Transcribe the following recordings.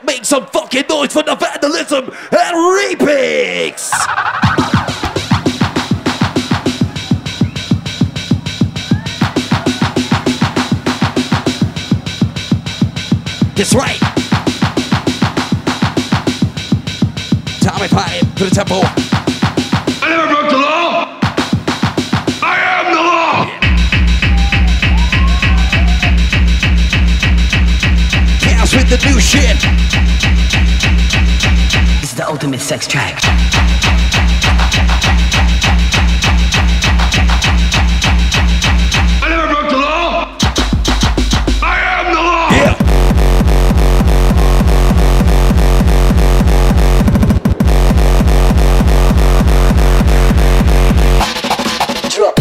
Make some fucking noise for the vandalism and remix. That's right. Tommy Party to the tempo. I never broke the law. I am the law. Chaos with the new shit. This is the ultimate sex track. I never broke the law. I am the law. Yeah. Drop.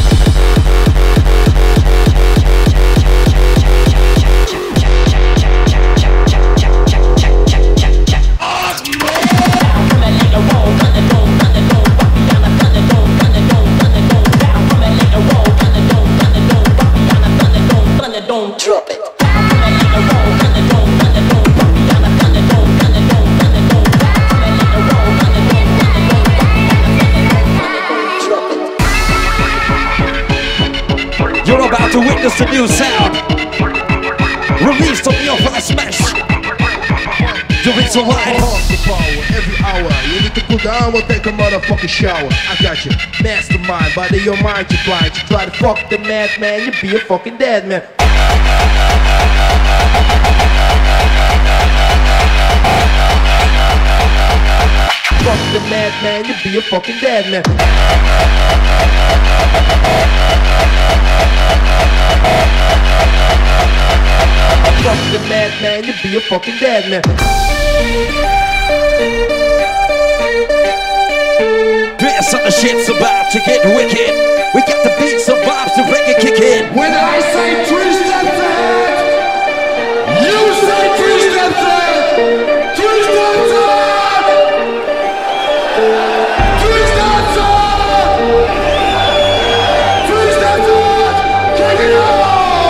Drop it. You're about to witness a new sound released on the Opera Smash. The Rizzo Line. Every hour, you need to cool down or take a motherfucking shower. I got you, mastermind, but in your mind you're blind. You try to fuck the madman, you be a fucking dead man. Fuck the madman, you be a fucking dead man. Fuck the madman, you be a fucking dead man. Dress on the shit's about to get wicked. We got the beats and vibes to reggae kick in. When I say 3 steps ahead, you say 3 steps ahead. 3 steps ahead. 3 steps ahead. 3 steps ahead. Check it out.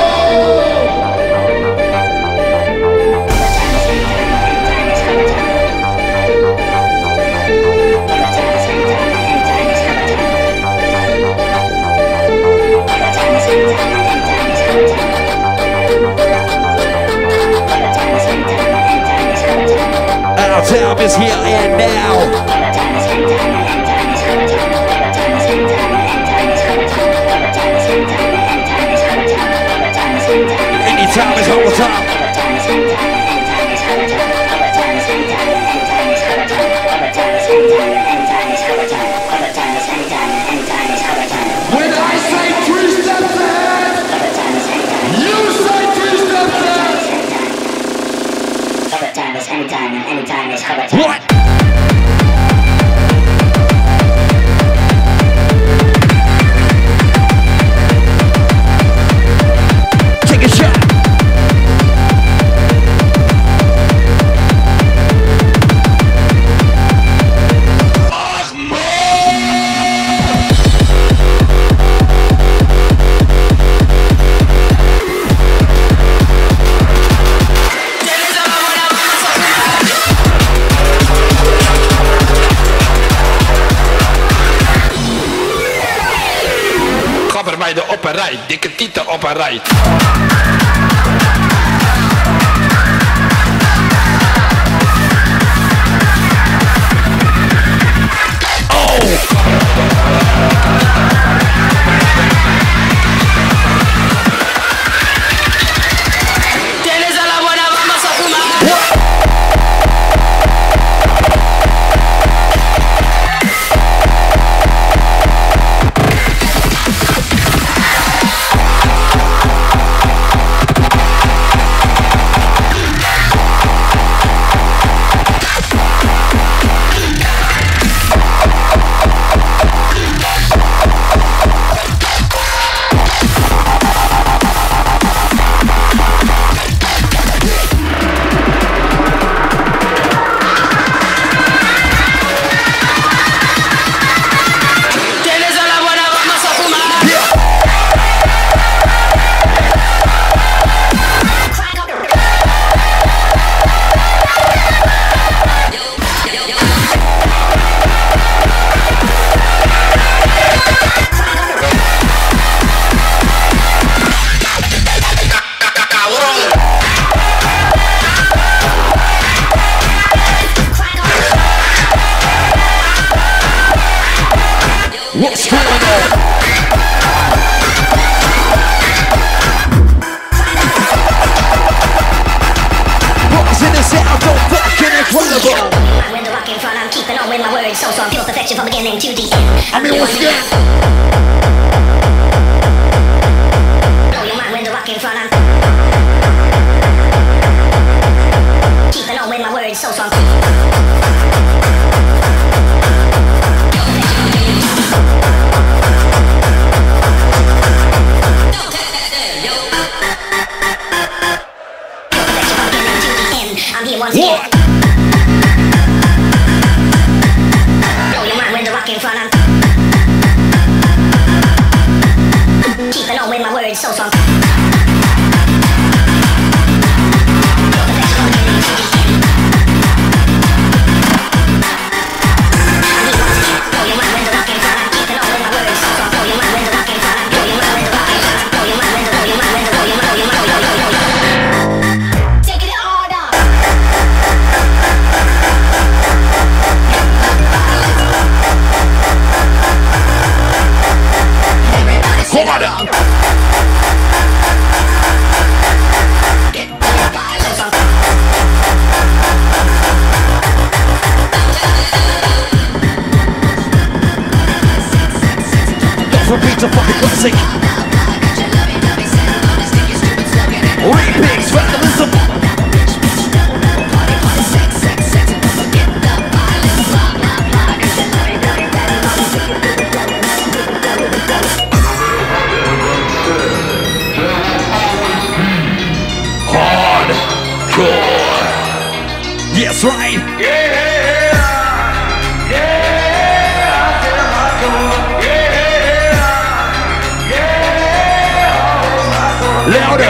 Our time is here and now. Anytime is all the time. When I say 3 steps ahead, you say 3 steps ahead. Time is anytime, and anytime is cover time. What? Take a shot. Gabber bij de opperij, dikke tieten op een rij. Tienes a la buena, vamos a fumar. What's going on? What's in the sound so fucking incredible? When the rock in front, I'm keeping on with my words. So pure perfection from beginning to the end. I mean, what's good? Blow your mind when the rock in front, I'm keeping on with my words. So I'm here once again. Blow your mind when the rock in front, I'm keeping on with my words. So strong. Repeat the fucking classic. Remix, vandalism. Hardcore. Yes, right. Louder.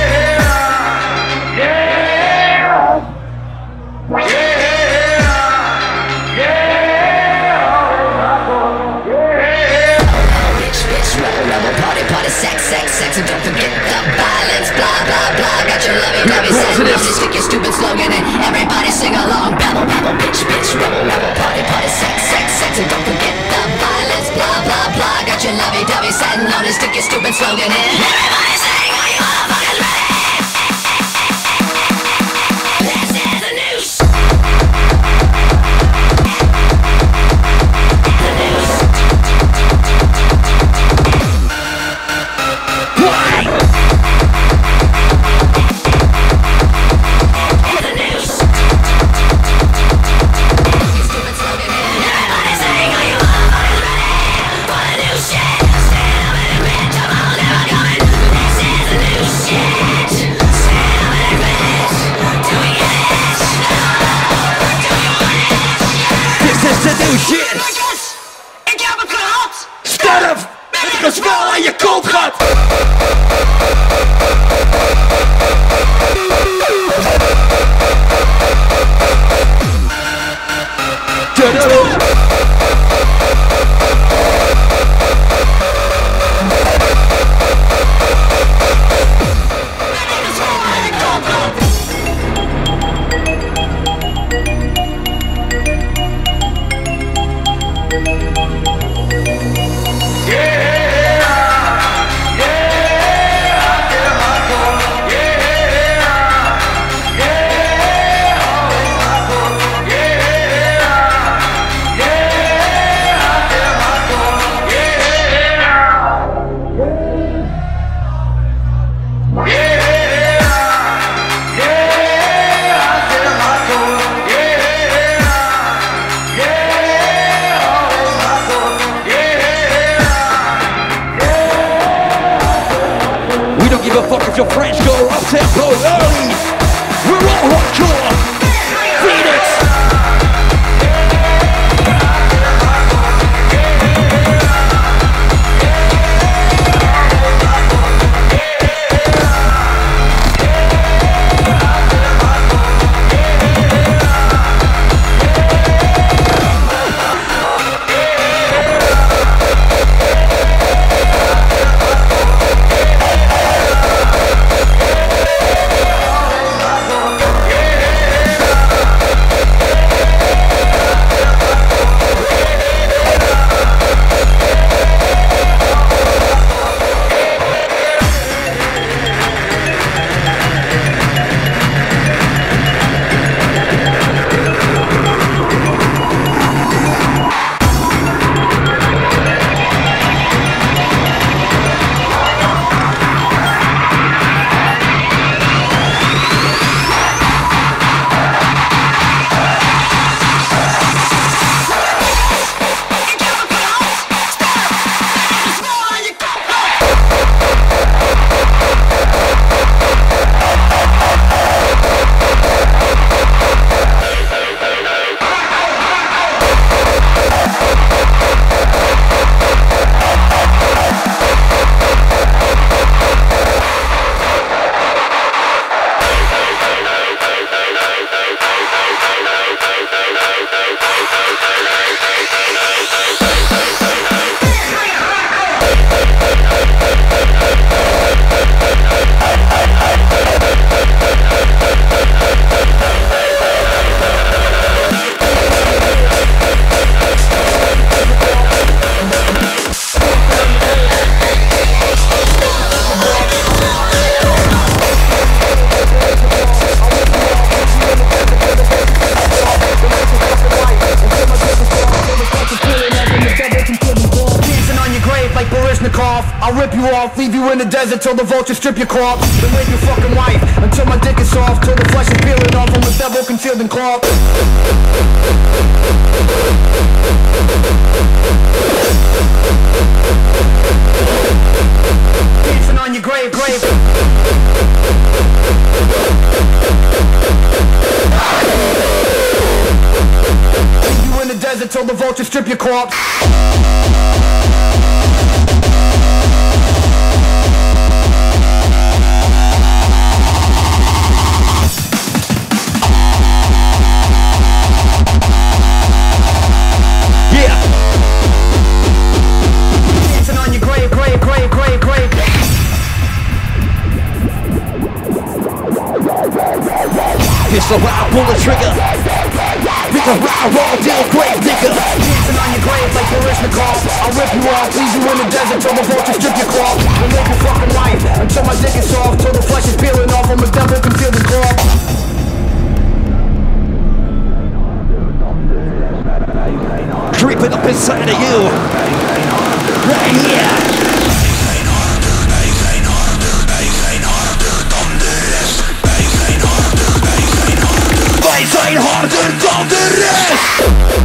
Sex, and don't forget the violence. Blah, blah, blah. Got your lovey-dovey sentence. Stick your stupid slogan and everybody sing along. Babble, babble, bitch, rebel, party, sex, and don't forget the violence. Blah, blah, blah. Got your lovey-dovey sentence. Stick your stupid slogan in. Everybody sing, are you motherfuckers ready? This is the news. Shit! Ik heb het gehad! Sterf! Ik kan wel aan je kont gaat! you off, leave you in the desert till the vultures strip your corpse. Then rape your fucking wife until my dick is soft, till the flesh is peeling off from a devil concealed in cloth. Dancing on your grave, grave. Leave you in the desert till the vultures strip your corpse. So I pull the trigger. Nigga, I roll deal grave digger. Dancing on your grave like Baryshnikov. I'll rip you off, leave you in the desert till the vultures strip your cloth. Then rape your fucking wife until my dick is soft, till the flesh is peeling off from a devil concealed in cloth. Creeping up inside of you. Right here. Wij zijn harder dan de rest.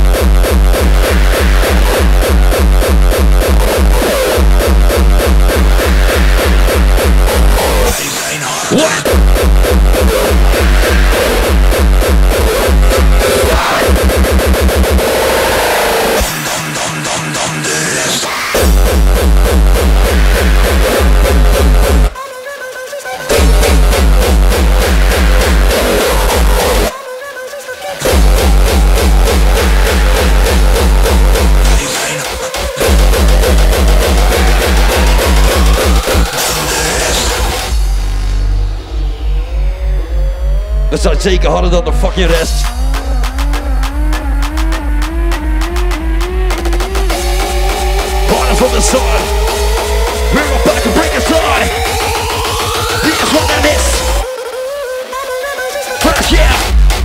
What? Let's take harder than the fucking rest. Harder from the sun. We're about to break us on. This one and this. First, yeah.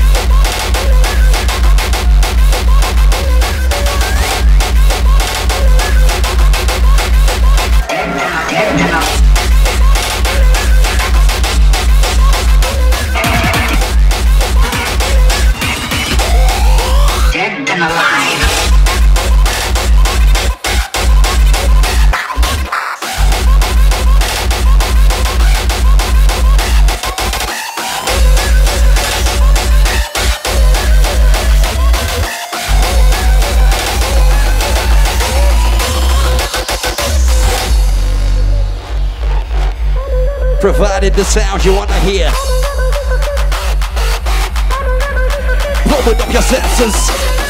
Provided the sound you wanna hear. Open up your senses.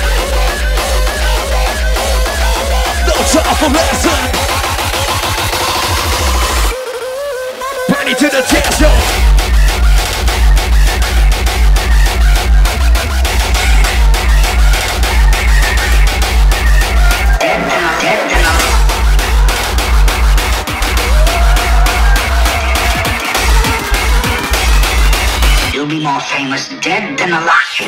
No time for lesson. Ready to the test zone. You'll be more famous dead than alive.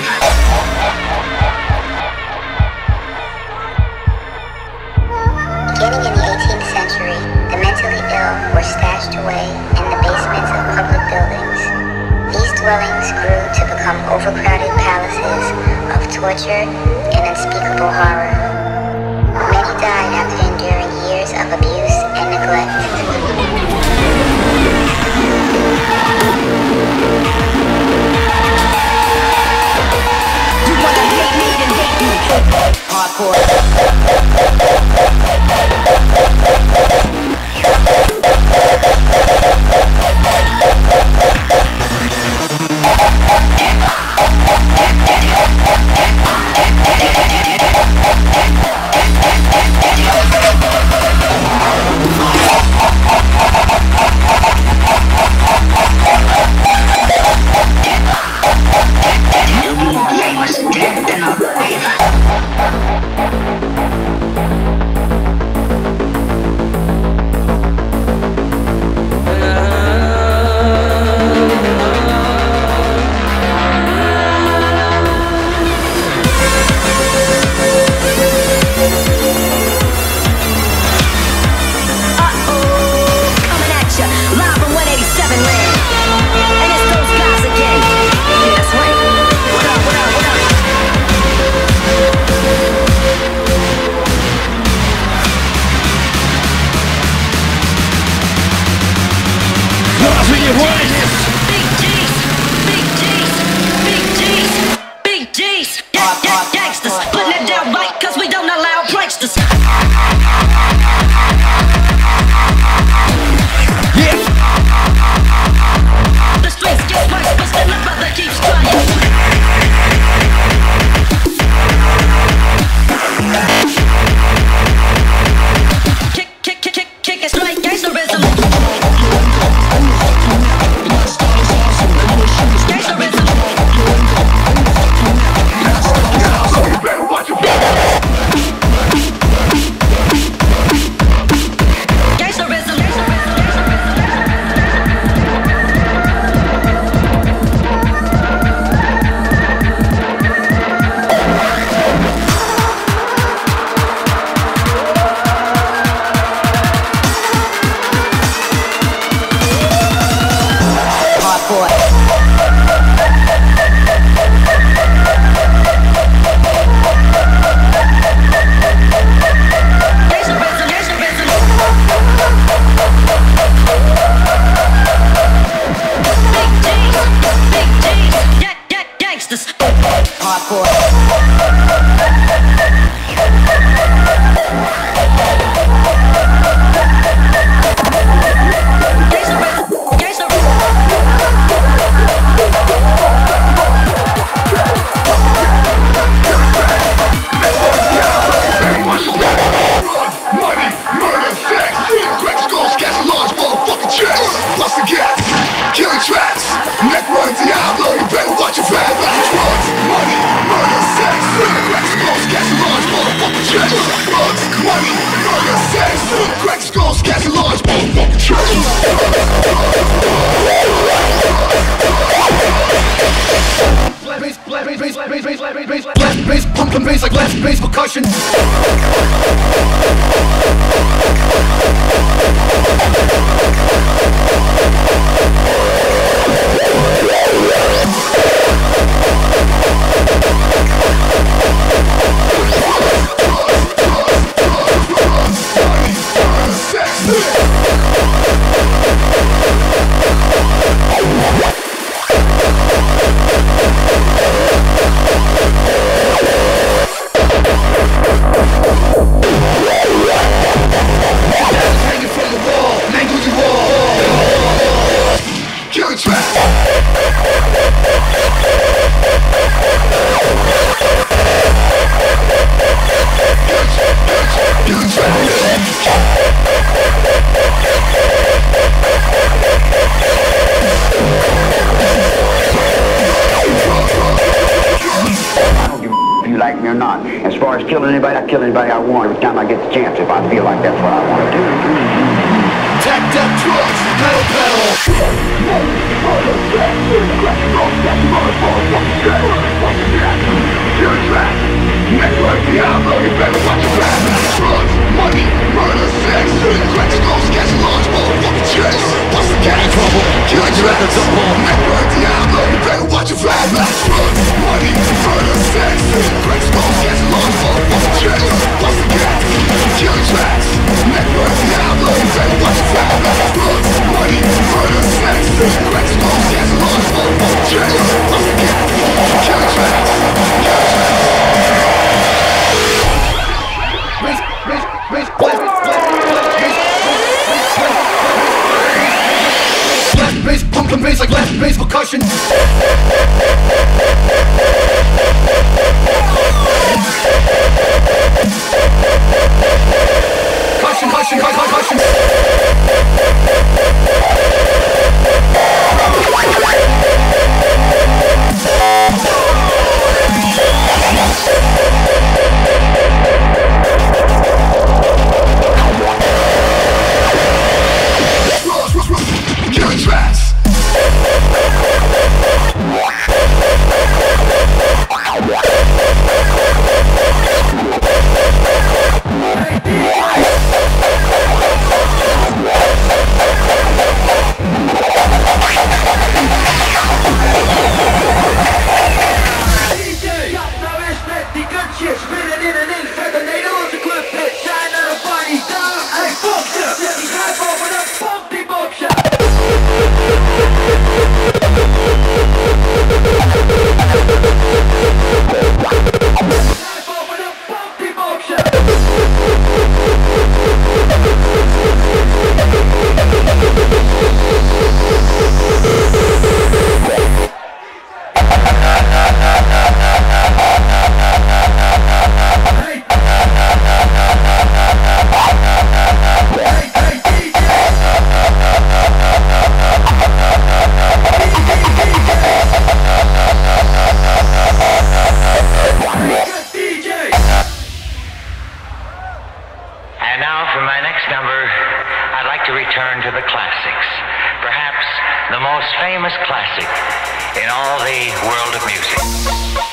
Beginning in the 18th century, the mentally ill were stashed away in the basements of public buildings. These dwellings grew to become overcrowded palaces of torture and unspeakable horror. Many died after enduring years of abuse and neglect. You'll be more famous dead than alive. Gangsters, putting it down right, cause we don't allow pranksters. Yeah. The streets get worse, but still my brother keeps trying. Kick it straight, gangsterism. Bass, pumping bass like last bass percussion. As far as killing anybody, I kill anybody I want every time I get the chance, if I feel like that's what I want to do. Tacked up drugs, pedal pedal. Network Diablo, you better watch your back. Drugs, money, murder, sex, crack skulls, catch large motherfucking checks. What's the game? Killing your records up on Network Diablo, you better watch your flag. Drugs, money, murder, sex, crack skulls, catch large motherfucking checks. What's the game? Killing tracks. Network Diablo, you better watch your flag. Drugs, money, murder, sex, crack skulls, catch large motherfucking checks. What's the game? Killing tracks. classic in all the world of music.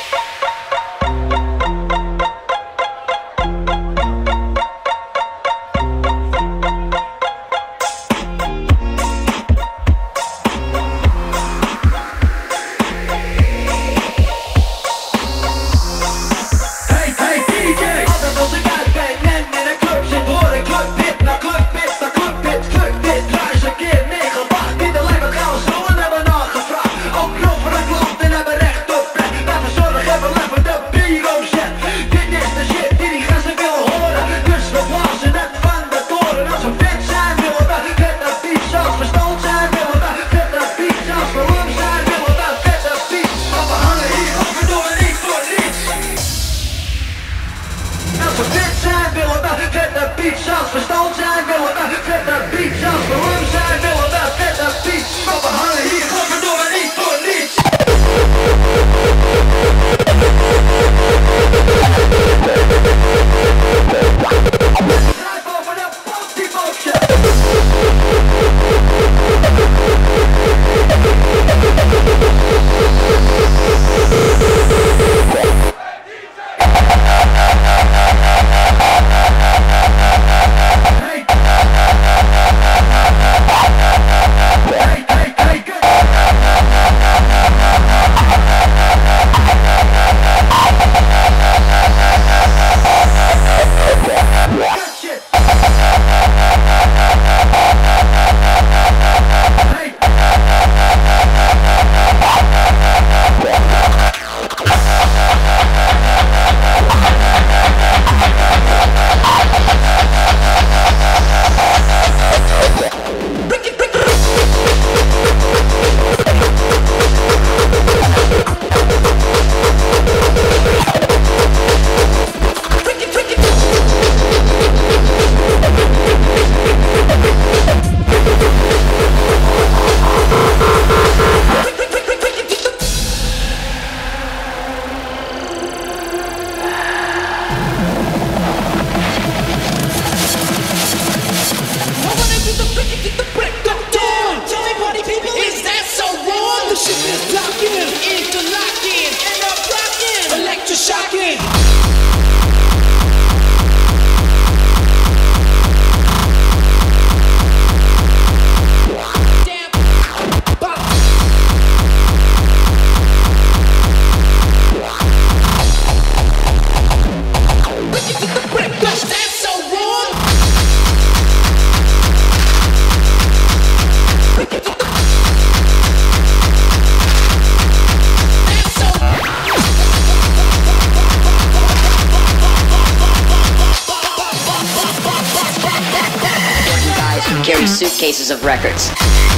Carry suitcases of records.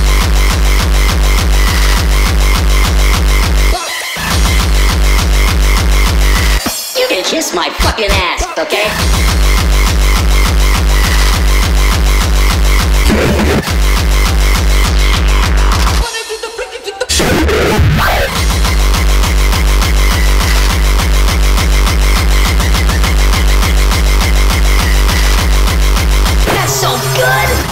You can kiss my fucking ass, okay? That's so good!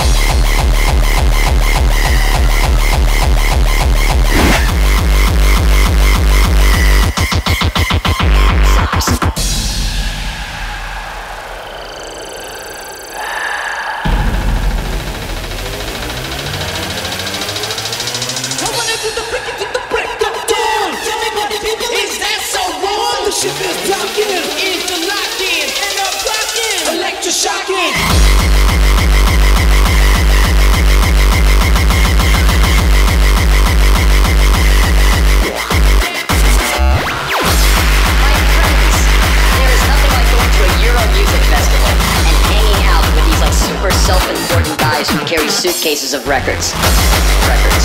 Who carry suitcases of records. Records.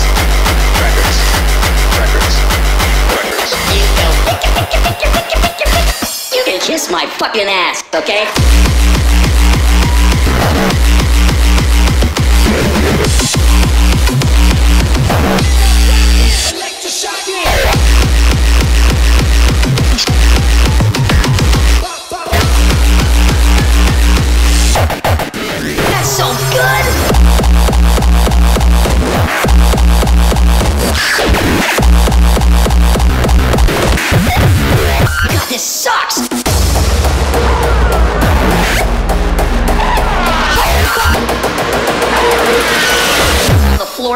You can kiss my fucking ass, okay? That's so good!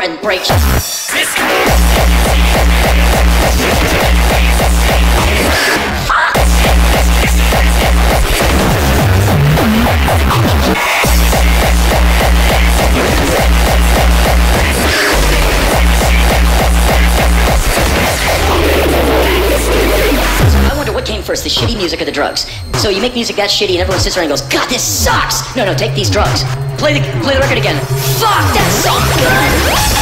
and break you. I wonder what came first, the shitty music or the drugs. So you make music that shitty and everyone sits there and goes, God, this sucks! No, take these drugs. Play the record again. Fuck, that song good!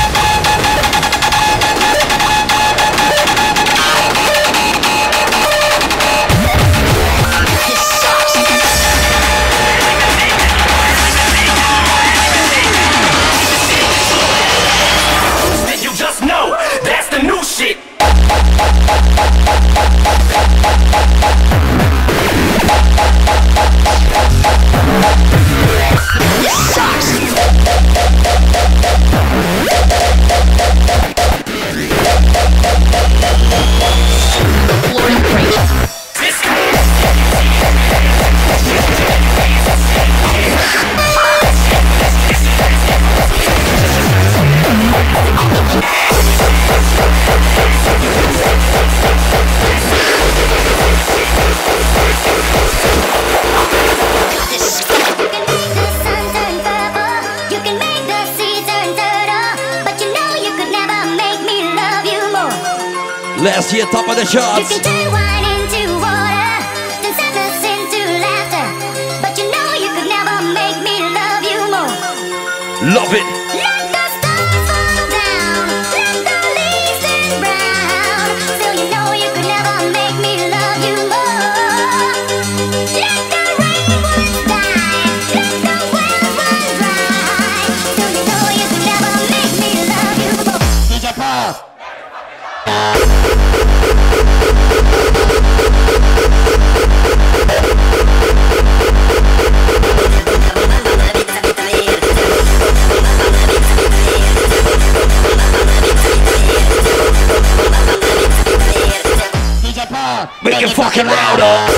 Last year, top of the charts. You can turn wine into water, then sadness into laughter. But you know you could never make me love you more. Love it. Let the stars fall down, let the leaves turn brown. Still you know you could never make me love you more. Let the rainbows die, let the wells run dry. Still you know you could never make me love you more. DJ Paul. Make it fucking louder.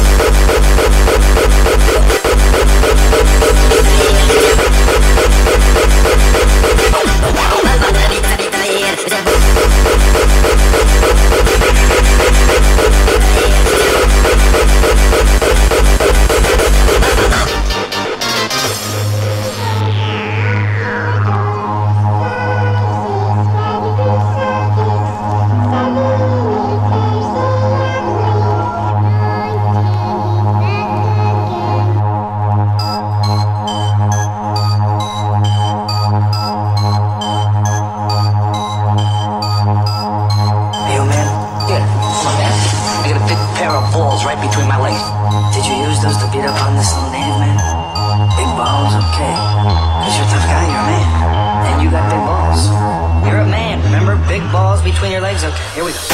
Here we go.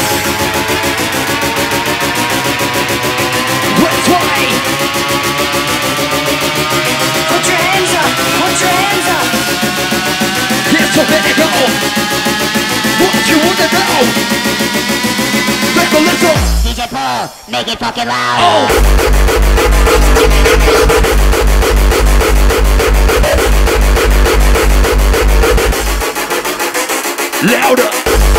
Which way? Put your hands up, put your hands up. Get to let it go. What you wanna know? Make a little. DJ Paul, make it fucking loud. Oh. Louder.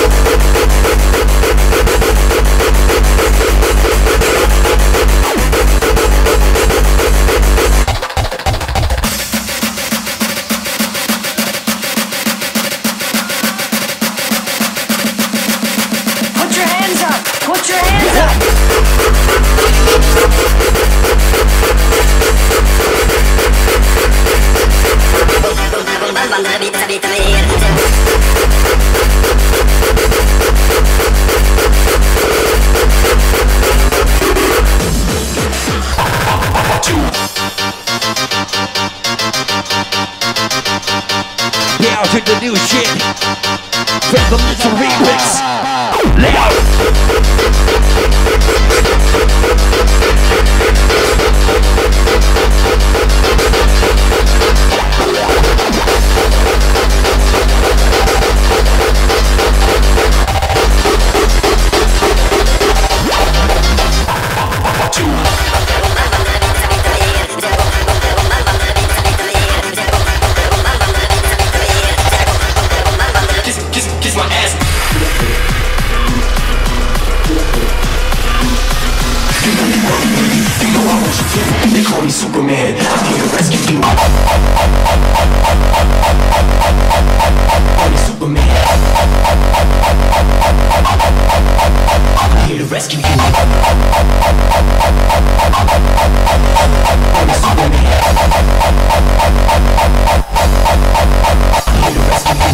Put your hands up, put your hands up. Now to the new shit. From the little remix. Loud. you can. They call me Superman, I'm here to rescue you. Call me Superman, I'm here to rescue you. Call me Superman, I'm here to rescue you.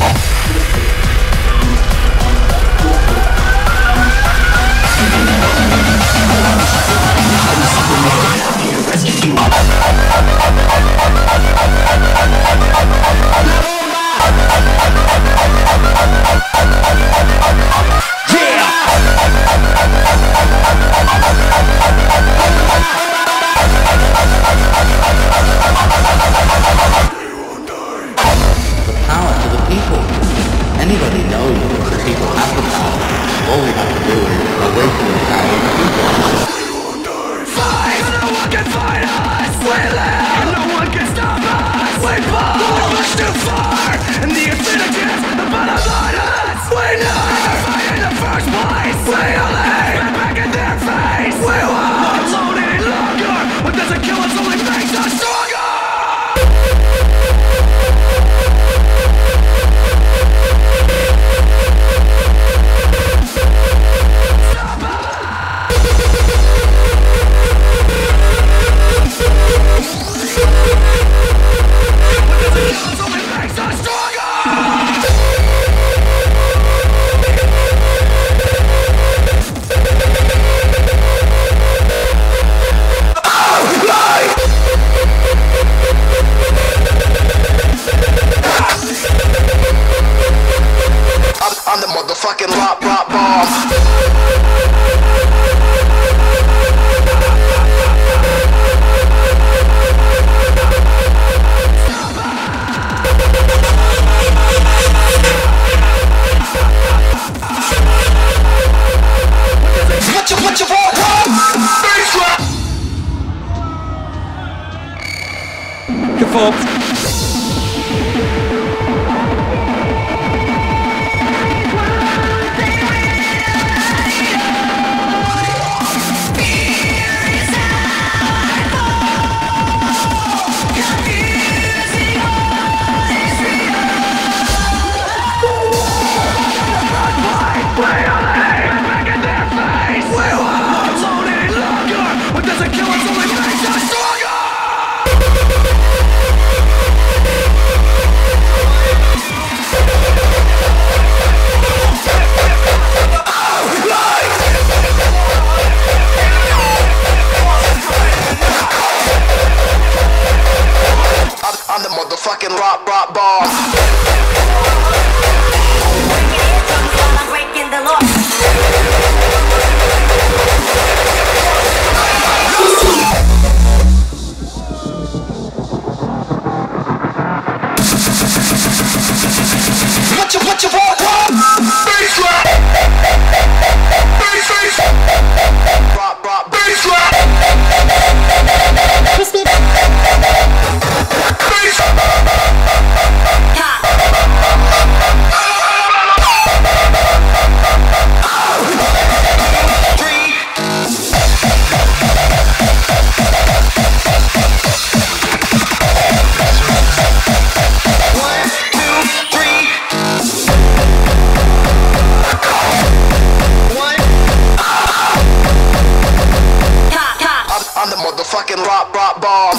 Anybody knows the people have the power. All we have to do is awaken the power of the people. Fight! No one can fight us! We live! No one can stop us! We fall! We're much too far! And the infinity is the bottom line us! We know! They're fighting in the first place! We only get back in their face! We won't! Not alone any longer! What doesn't kill us only makes us stronger! I'm the motherfucking rock bomb. What you want? Bass rap. Conformed. I'm the motherfucking rock bomb. I'm breaking the law. What you want? Bass rap. Bass. Rock. Bass rap. Crispy. I'm the motherfucking rock bomb.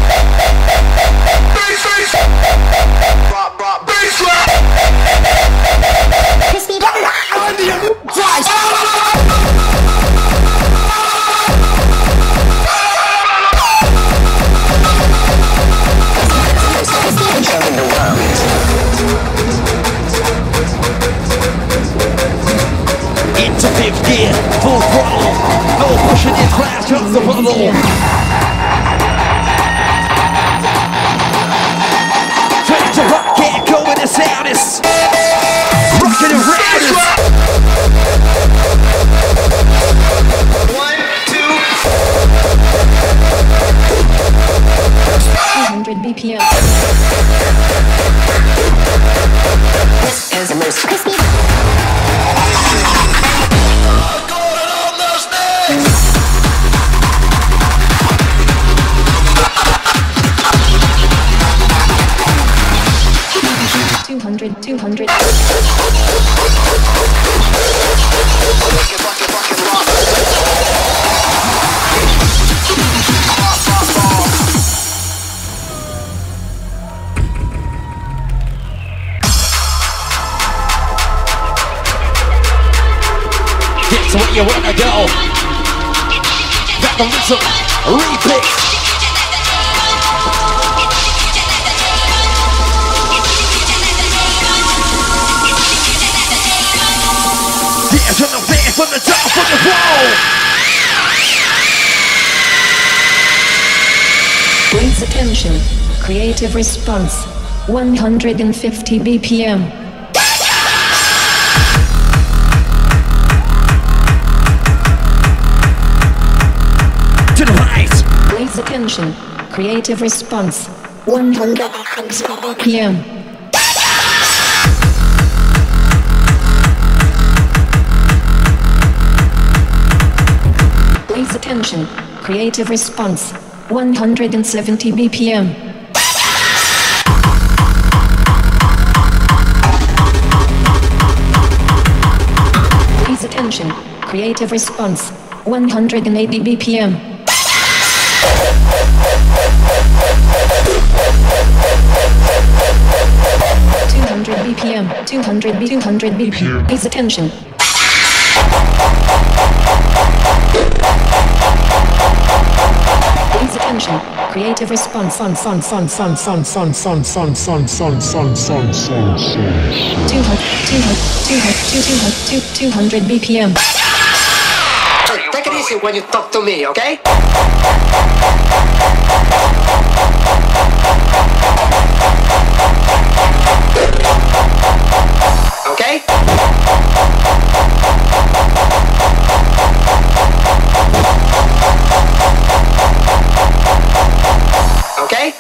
Bass. Rock. Bass rap. Crispy. Into fifth gear, full throttle. No pushing in crash up the puddle. Trying to rock it, go with the soundest. Rocking around us. 1, 2. 200 BPM. This is the most crispy. 200. Get where you wanna go. Got the rhythm, repeat. Dance on the fan from the top of the wall. Please attention. Creative response. 150 BPM. To the right. Please attention. Creative response. 150 BPM. Please attention. Creative response. 170 BPM. Please attention. Creative response. 180 BPM. BPM, 200 BPM. Please attention. Please attention. Creative response. 200 BPM. Take it easy when you talk to me, okay? Okay? Okay?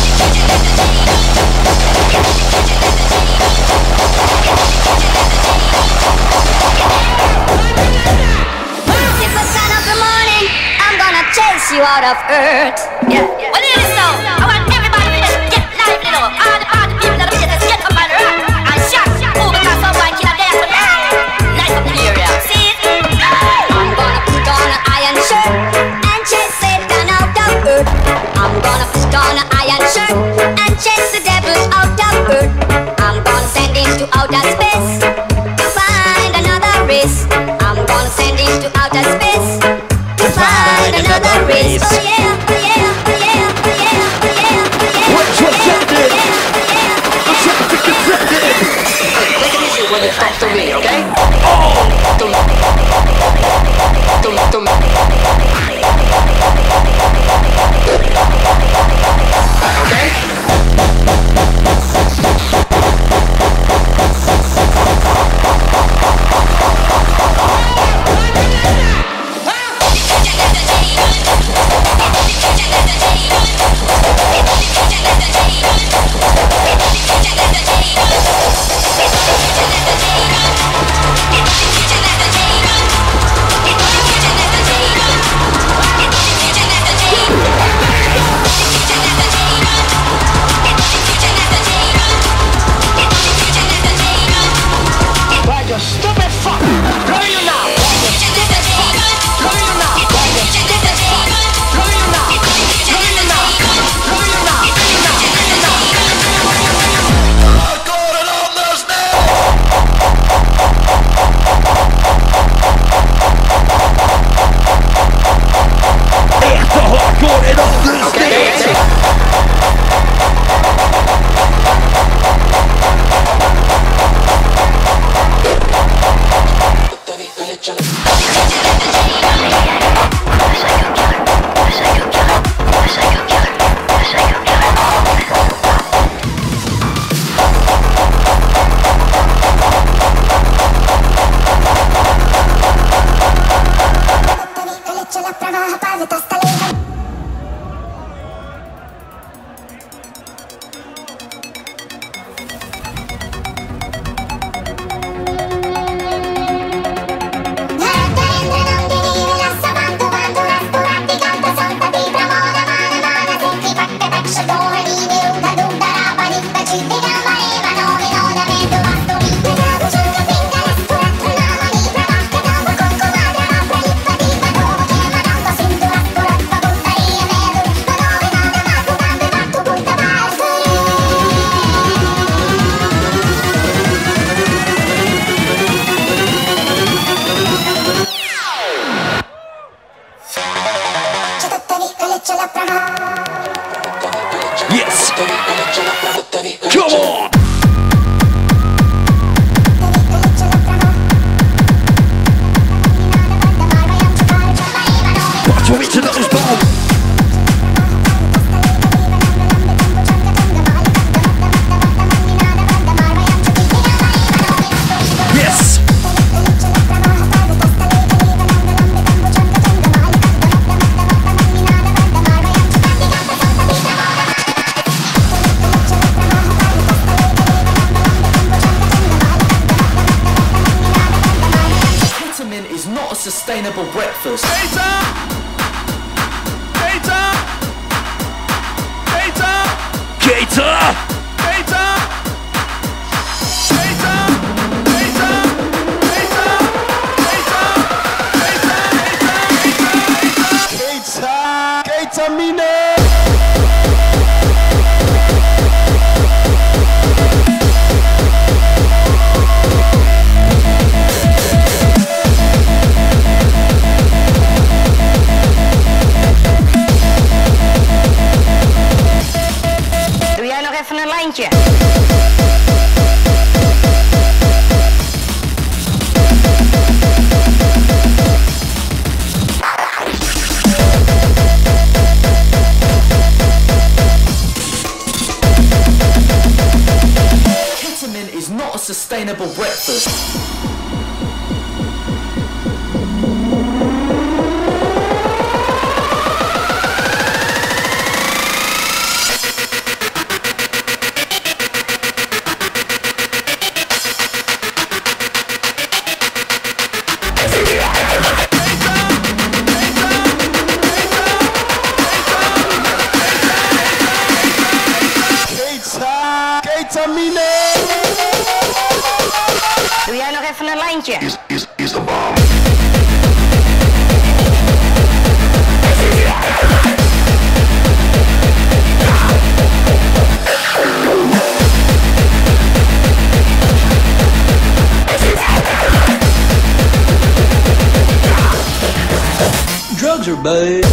Chase you out of earth. Yeah. Well, it is so. I want everybody to just get lively, though. All the party people that just get up and rock and shout. Oh, because someone can dance with that. Nice up here, yeah. See it? I'm gonna put on an iron shirt and chase Satan out of earth. I'm gonna put on an iron shirt and chase the devil out of earth. I'm gonna send him to outer space to find another race. I'm gonna send him to outer space. Find another race. Oh yeah, oh yeah, oh yeah, oh yeah, oh yeah, oh yeah. What's offended? I'm trying to get offended. Take it easy when you talk to me, okay? Yes. Come on. Puerto Rico's bomb. Yes. Ketamine is not a sustainable breakfast. Gator. Doe jij nog even een lijntje? Ketamine is not a sustainable breakfast. Doe jij nog even een lijntje? Is a bomb. Drugs are bad.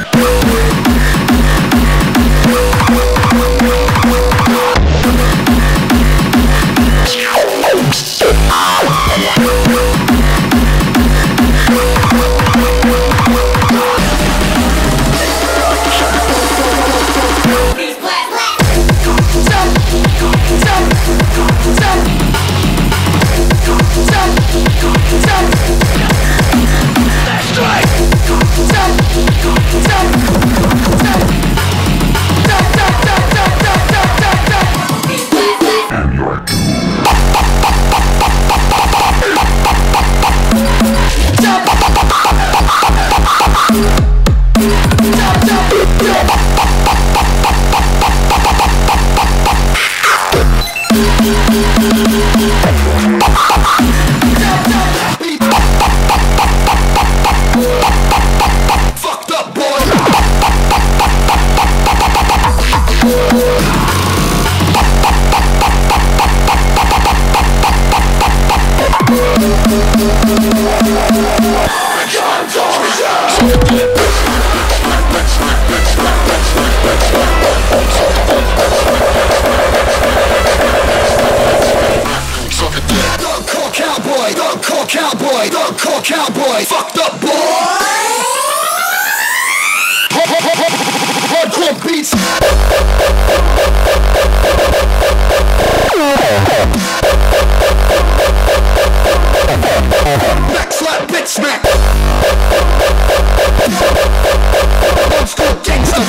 Cowboy, fucked up boy. Hardcore beats. Back slap, bitch smack. Old school gangsta.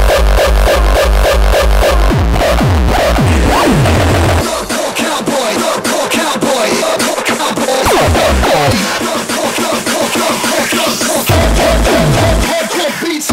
Hardcore cowboy, hardcore cowboy, hardcore cowboy. Hardcore beats.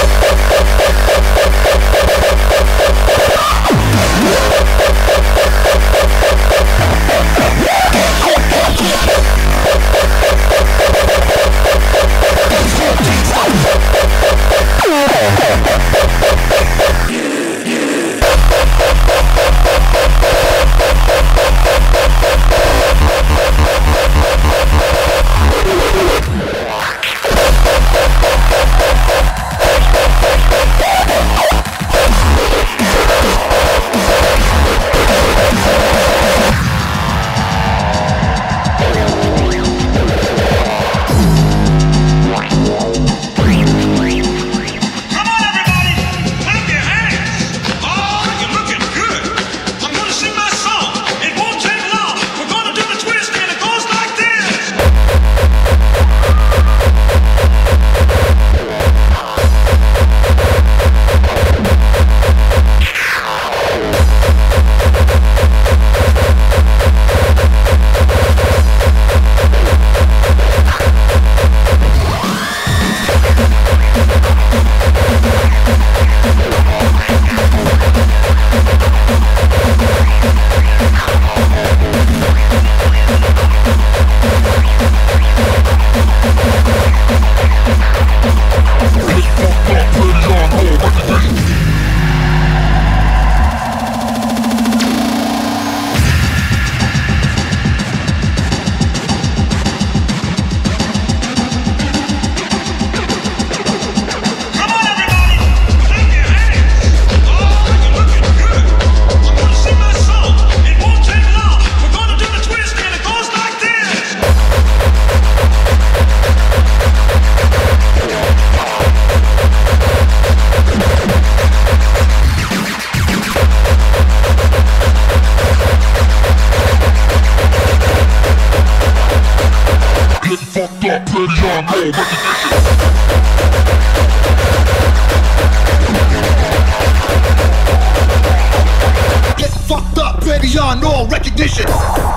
Get fucked up beyond all recognition.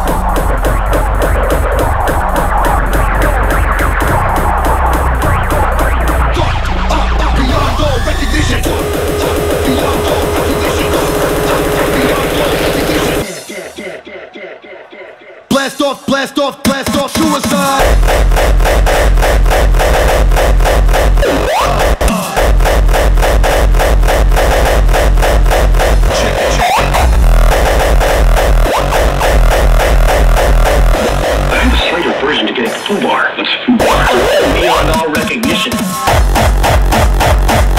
Blast off, blast off, blast off, suicide. I'm a slighter version to getting FUBAR. What's FUBAR? Beyond all recognition.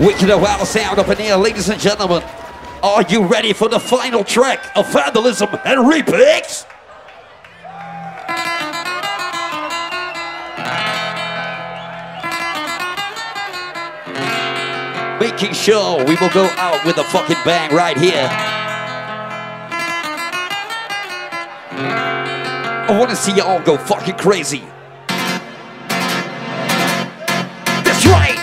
Wicked Wild sound up in here, ladies and gentlemen. Are you ready for the final track of Vandalism and Remix? Making sure we will go out with a fucking bang right here. I want to see y'all go fucking crazy. That's right.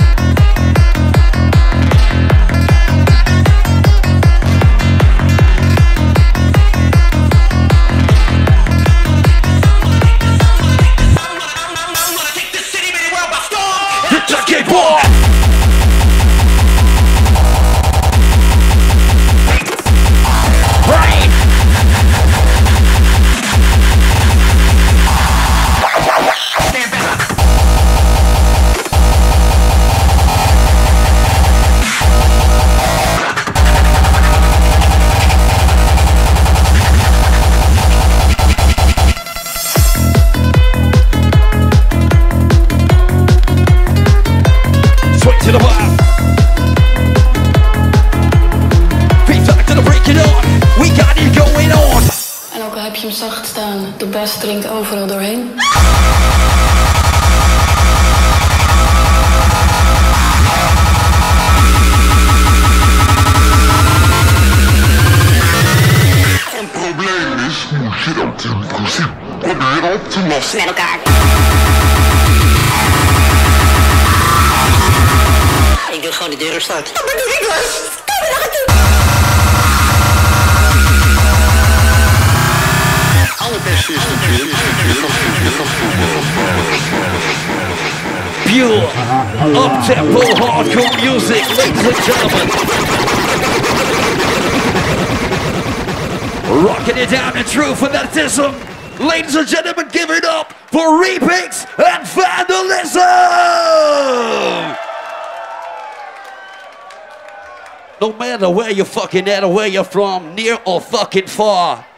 Zacht staan, de best dringt overal doorheen. Een probleem is, moet je dat in principe proberen op te lossen met elkaar. Ik doe gewoon de deur sluiten. Dat bedoel ik was. Pure, up-tempo, hardcore music, ladies and gentlemen. Rocking it down in true fanatism. Ladies and gentlemen, give it up for Remix and Vandalism! No matter where you're fucking at or where you're from, near or fucking far,